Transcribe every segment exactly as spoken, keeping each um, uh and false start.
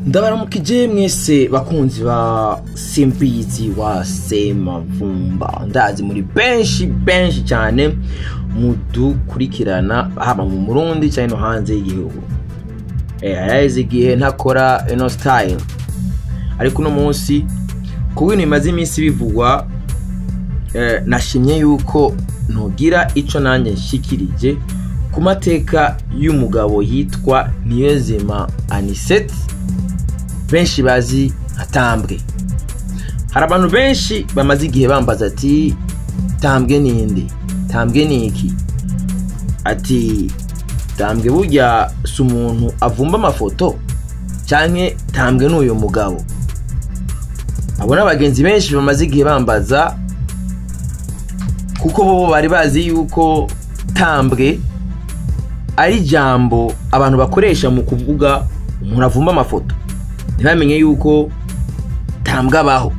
Ndabaramukije mwese bakunzi ba Simbizi wa Semavumba, ndazi muri benshi benshi cyane mudukurikirana haba mu Burundi cyane no hanze y'igihugu. Eh arazi igihe ntakora eno style, ariko no munsi kubw'ino imaze iminsi bivugwa, eh nashimye yuko ntugira ico nanjye nshikirije ku mateka y'umugabo yitwa Niyonzima Anicet, benshi bazi atambwe. Hari abantu benshi bamaze igihe bambaza ati tambwe ninde, tambwe niki, ati tambwe burya si umuntu avumba amafoto canke tambwe n'uyo mugabo. Abo n'abagenzi benshi bamaze igihe bambaza, kuko bo bari bazi yuko tambwe ari jambo abantu bakoresha mu kuvuga umuntu avumba amafoto, ntibamenye yuko tambwe abaho.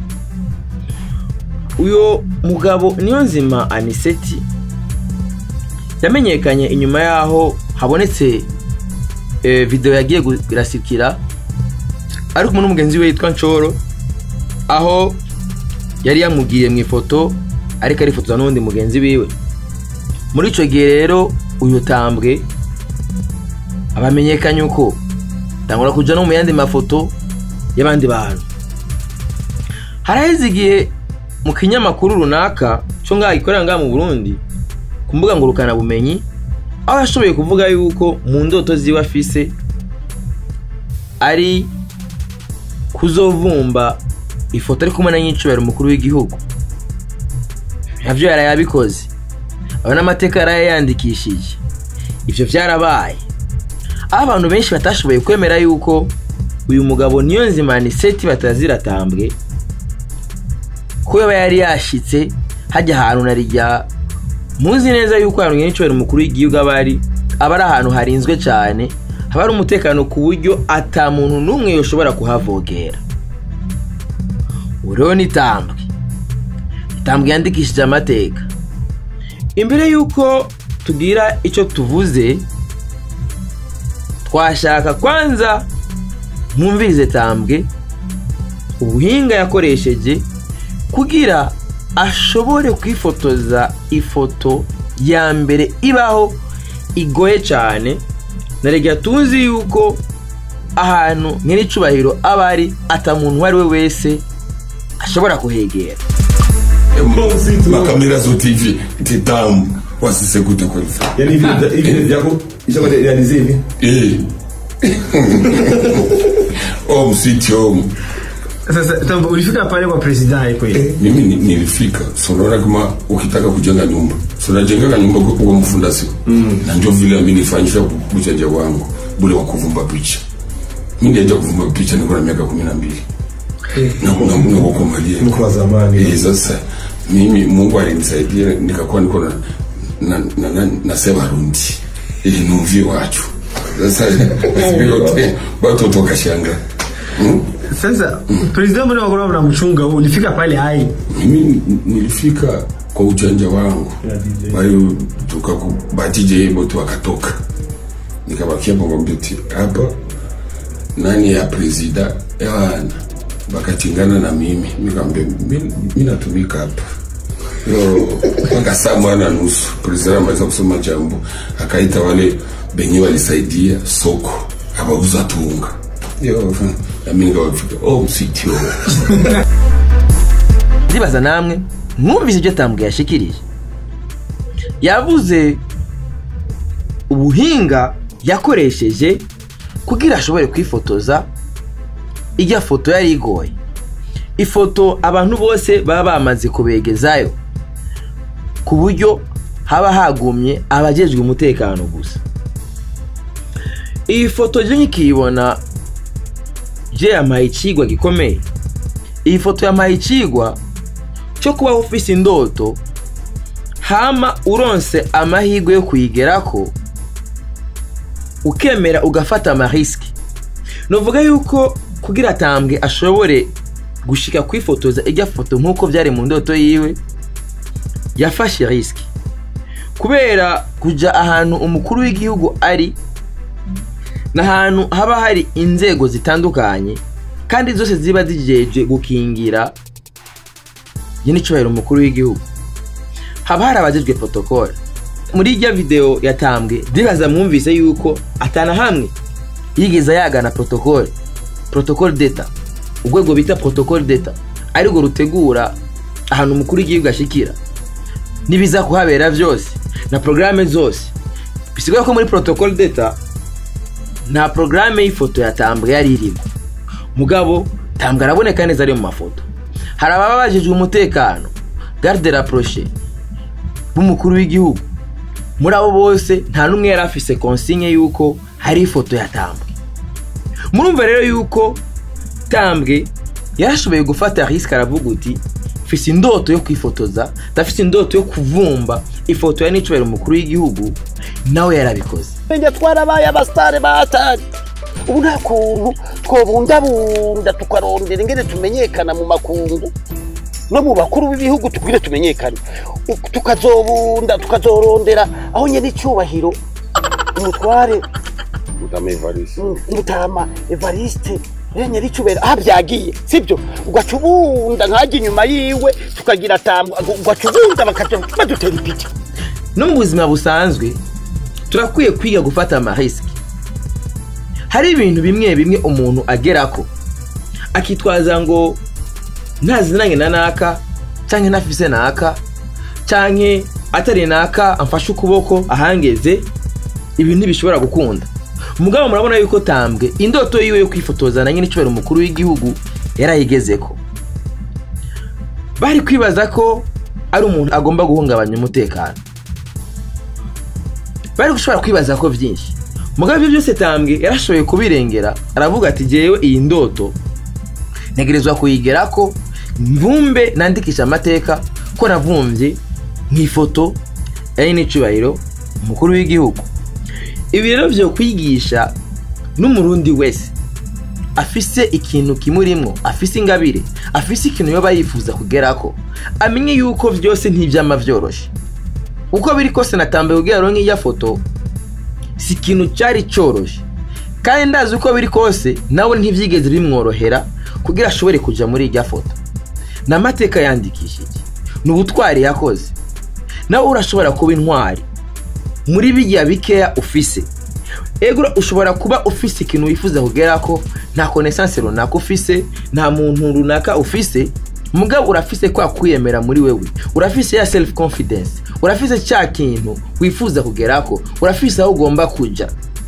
Uyo mugabo Niyonzima Anicet yamenyekanye inyuma yaho habonetse e, video yagiye girasikira ari kumwe n'umugenzi we yitwa Nchoro, aho yari yamugiye mu ifoto ariko ari foto n'undi mugenzi biwe. Muri ico gihe rero uyo tambwe abamenyekanye uko tangura kuja no mu yandi mafoto y'abandi bantu. Haraheze igihe mu kinyamakuru runaka cyo ngaho ikorera ngaha mu Burundi ku mbuga ngurukana bumenyi, aho yashoboye kuvuga yuko mu ndoto ziwe afise ari kuzovumba ifoto ari kumwe na nyicubahiro umukuru w'igihugu. Navyo yarayabikoze, abana amateka yarayandikishije, ivyo vyarabaye. Abantu benshi batashoboye kwemera yuko uyu mugabo Niyonzima Anicet batazira tambwe, ko yaba yari yashitse hajya ahantu narijya. Muzi neza yuko ahantu nyicubahiro umukuru w'igihugu abari abari ahantu harinzwe cyane, haba ari umutekano ku buryo ata muntu n'umwe yoshobora kuhavogera. Uriho ni tambwe, tambwe yandikishije amateka. Imbere yuko tugira icyo tuvuze, twashaka kwanza mwumvirize tambwe ubuhinga yakoresheje kugira ashobore kwifotoza ifoto ya mbere ibaho igoye cyane. Naregya tuzi yuko ahantu nyiricubahiro abari ata muntu wari we wese ashobora kuhegera. Makamera zo T V titamu wasise gute kwa ifa. Yani hivi hivi vyako ishakuwa realize hivi? Eh. Oh msitio. Sasa tambo ulifika pale kwa president kweli? Mimi nilifika. Sonora kama ukitaka kujenga nyumba. Sona jenga nyumba kwa mfundasi. Mm. Na ndio vile mimi nifanyisha kuchanja wangu bure wa kuvumba picha. Mimi ndio kuvumba picha niko na miaka kumi na mbili. Na kuna mmoja wa kumalia. Kwa zamani. Eh, sasa mimi Mungu alinisaidia nikakuwa niko na na na, na, na sema rundi. Eh, nuvi wacho. Sasa sibiote watu toka shanga. Hmm? Sasa mm. President mbona wakora mnamchunga, ulifika pale hai? Mimi nilifika kwa ujanja wangu. Bayo tukakubatije hebo tu akatoka. Nikabakia kwa mbiti hapa nani ya president yana bakatingana na mimi. Nikamwambia mimi natumika hapa. Yo mpaka saa mwana nusu president ameweza kusema jambo, akaita wale benye walisaidia soko abauza tunga. Yo mimi ngawafika oh msitio. Ndibaza namwe mwumvise ibyo tambwe yashikirije. Yavuze ubuhinga yakoresheje kugira ashobore kwifotoza ijya foto yari igoye. Ifoto abantu bose baba bamaze kubegezayo ku buryo haba hagumye abajejwe umutekano gusa. Iyi foto je nkiyibona je yamaye icigwa gikomeye. Iyi foto yamaye icigwa cyo kuba ofisi indoto hama uronse amahirwe yo kuyigerako ukemera ugafata amariski. Novuga yuko kugira tambwe ashobore gushika kwifotoza ijya foto nkuko byari mu ndoto yiwe, yafashe riski kubera kuja ahantu umukuru w'igihugu ari n'ahantu haba hari inzego zitandukanye kandi zose ziba zijeje gukingira y'icubahiro umukuru w'igihugu. Haba hari abajejwe protocole. Muri irya video yatambwe ndibaza mwumvise yuko atana hamwe yigeze yagana protocole protocole d'etat, urwego bita protocole d'etat ariko rutegura ahantu umukuru w'igihugu ashikira nibiza kuhabera vyose na programme zose. Bisigura ko muri protocole d'etat nta programme y'ifoto yatambwe yari irimo, mugabo tambwe araboneka neza ari mu mafoto. Hari ababajijwe umutekano garde rapproché b'umukuru w'igihugu, muri abo bose nta numwe yari afise consigne yuko hari ifoto yatambwe. Murumva rero yuko tambwe yarashoboye gufata risque, aravuga uti mfise indoto yo kwifotoza, ndafise indoto yo kuvumba ifoto ya n'icubahiro umukuru w'igihugu, nawe yarabikoze. Nge twarabaye abastare batari ubu nta kuntu twobundabunda tukarondera ingene tumenyekana mu makungu no mu bakuru b'ibihugu, tukwire tumenyekana tukazobunda tukazorondera aho nyene icyubahiro umutware Mutama Evariste Mutama Evariste yenye ricubera habyagiye sibyo, ugacubunda nkaje inyuma yiwe tukagira tambwa, ugacubunda bakaje badutera ipiki. No mu buzima busanzwe turakwiye kwiga gufata ama risk. Hari ibintu bimwe bimwe umuntu agerako akitwaza ngo ntazinanye na naka canke nafise naka canke atari naka amfashe ukuboko ahangeze, ibintu bishobora gukunda. Mugabo murabona yuko tambwe indoto yiwe yo kwifotoza na nyine icubahiro umukuru w'igihugu yarayigezeko. Bari kwibaza ko ari umuntu agomba guhungabanya umutekano, bari gushobora kwibaza ko vyinshi. Mugabo ibyo byose tambwe yarashoboye kubirengera, aravuga ati jewe iyi ndoto negerezwa kuyigerako, mvumbe nandikisha amateka ko navumvye nk'ifoto ya n'icubahiro umukuru w'igihugu. Ibi rero byo kwigisha n'umurundi wese afise ikintu kimurimwo, afise ingabire, afise ikintu yoba yifuza kugerako, amenye yuko vyose ntivyama vyoroshe. Uko biri kose natambe kugira ronke iya foto si ikintu cyari coroshe, kandi ndazi uko biri kose nawe ntivyigeze bimworohera kugira ashobore kuja muri irya foto. Namateka yandikishije n'ubutwari yakoze, nawe urashobora kuba intwari muri bijya bikeya ufise. Ego ushobora kuba ufise ikintu wifuza kugerako, nta connaissance runaka ufise, nta muntu runaka ufise, mugabo urafise kwa kwiyemera muri wewe, urafise ya self confidence, urafise cya kintu wifuza kugerako, urafise aho ugomba kuja.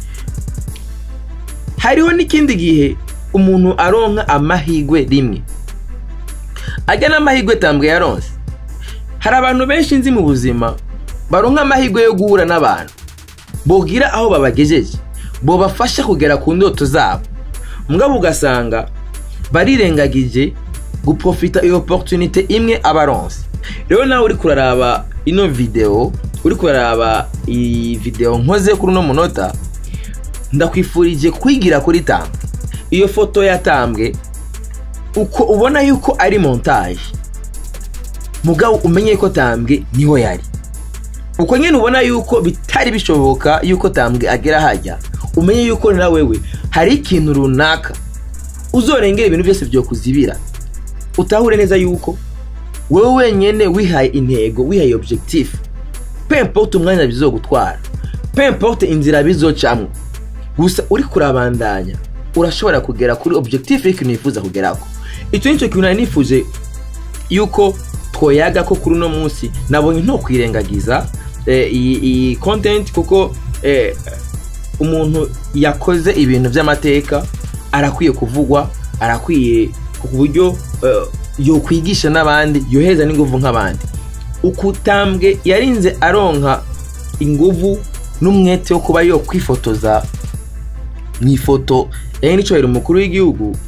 Hariho n'ikindi gihe umuntu aronka amahigwe rimwe, ajya n'amahigwe tambwe yaronse. Hari abantu benshi nzi mu buzima baronka amahigwe yo guhura n'abantu bogira aho babagejeje, bo bafasha kugera ku ndoto zabo, mugabo ugasanga barirengagije guprofita iyo opportunité imwe abaronse. Rero nawe uri kuraraba ino video, uri kuraraba i video nkoze kuri no munota, ndakwifurije kwigira kuri tambwe. Iyo foto yatambwe uko ubona yuko ari montage, mugabo umenye ko tambwe niho yari. Uko nyene ubona yuko bitari bishoboka yuko tambwe agera hajya, umenye yuko na wewe hari ikintu runaka uzorengera ibintu byose byo kuzibira. Utahure neza yuko wewe wenyene wihaye intego, wihaye objectif, peu importe umwanya bizogutwara, peu importe inzira bizocamwe, gusa uri kurabandanya urashobora kugera kuri objectif ikintu nifuza kugerako. Icyo nicyo kintu nifuje yuko twoyaga ko kuri no munsi. Nabonye nto kwirengagiza eh, iyi content kuko eh, umuntu yakoze ibintu by'amateka arakwiye kuvugwa, arakwiye ku buryo uh, yo kwigisha n'abandi, yoheza n'inguvu nk'abandi. Ukutambwe yarinze aronka inguvu n'umwete wo kuba yo kwifotoza mwifoto yani n'icubahiro umukuru w'igihugu,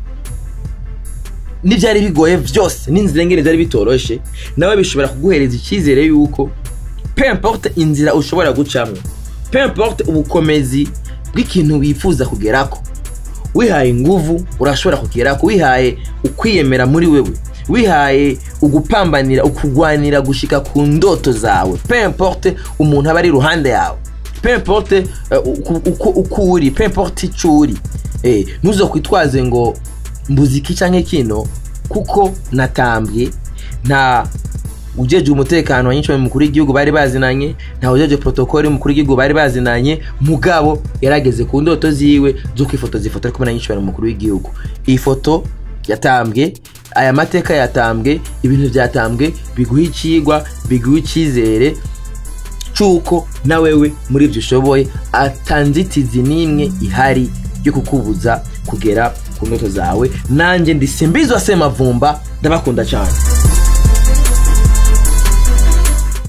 n'ivyari bigoye vyose n'inzira ngene zari bitoroshe, nawe bishobora kuguhereza icyizere yuko peu importe inzira ushobora gucamwe, peu importe ubukomezi bw'ikintu wifuza kugerako, wihaye inguvu urashobora kugerako, wihaye ukwiyemera muri wewe, wihaye ugupambanira ukugwanira gushika ku ndoto zawe, peu importe umuntu abari ruhande yawe, peu importe uko uri, peu importe ico uri, eh nuzo kwitwaze ngo mbuziki canke kino kuko natambye nta ujeje umutekano wanyinshi mukuru w'igihugu bari bazinanye, nta ujeje protocole mukuru w'igihugu bari bazinanye, mugabo yarageze ku ndoto ziwe zo kwifotoza ifoto ariko nanyinshi bari mukuru w'igihugu. Iyi foto yatambwe, aya mateka yatambwe, ibintu byatambwe biguha ikigwa, biguha ikizere cuko na wewe muri ibyo ushoboye atanzitizi nimwe ihari yo kukubuza kugera ku ndoto zawe. Nanje ndi Simbizwa Semavumba, ndabakunda cyane.